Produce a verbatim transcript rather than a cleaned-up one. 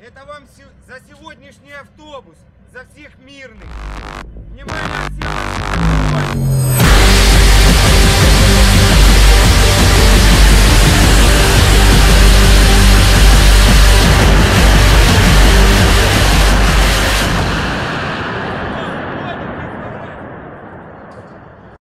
Это вам за сегодняшний автобус, за всех мирных. Внимание всем!